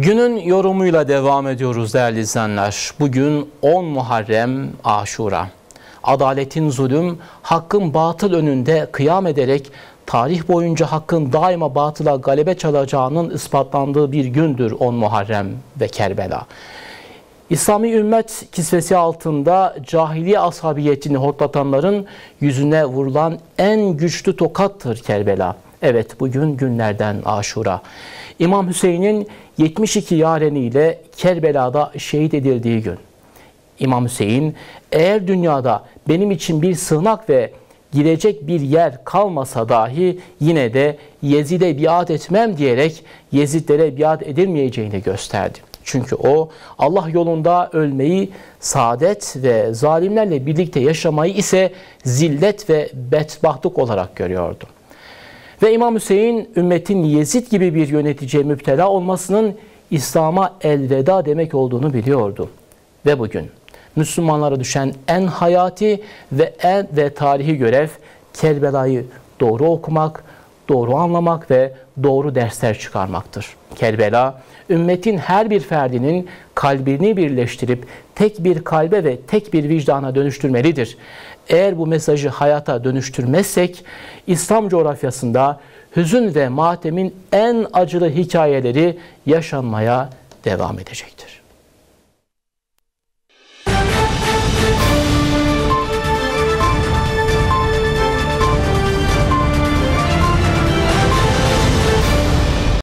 Günün yorumuyla devam ediyoruz değerli izleyenler. Bugün 10 Muharrem Aşura. Adaletin zulüm, hakkın batıl önünde kıyam ederek tarih boyunca hakkın daima batıla galebe çalacağının ispatlandığı bir gündür 10 Muharrem ve Kerbela. İslami ümmet kisvesi altında cahiliye ashabiyetini hortlatanların yüzüne vurulan en güçlü tokattır Kerbela. Evet, bugün günlerden Aşura. İmam Hüseyin'in 72 yareniyle Kerbela'da şehit edildiği gün. İmam Hüseyin, eğer dünyada benim için bir sığınak ve girecek bir yer kalmasa dahi yine de Yezid'e biat etmem diyerek Yezidlere biat edilmeyeceğini gösterdi. Çünkü o Allah yolunda ölmeyi, saadet ve zalimlerle birlikte yaşamayı ise zillet ve bedbahtlık olarak görüyordu. Ve İmam Hüseyin ümmetin Yezid gibi bir yöneticiye müptela olmasının İslam'a elveda demek olduğunu biliyordu. Ve bugün Müslümanlara düşen en hayati ve tarihi görev Kerbela'yı doğru okumak, doğru anlamak ve doğru dersler çıkarmaktır. Kerbela, ümmetin her bir ferdinin kalbini birleştirip tek bir kalbe ve tek bir vicdana dönüştürmelidir. Eğer bu mesajı hayata dönüştürmezsek, İslam coğrafyasında hüzün ve matemin en acılı hikayeleri yaşanmaya devam edecektir.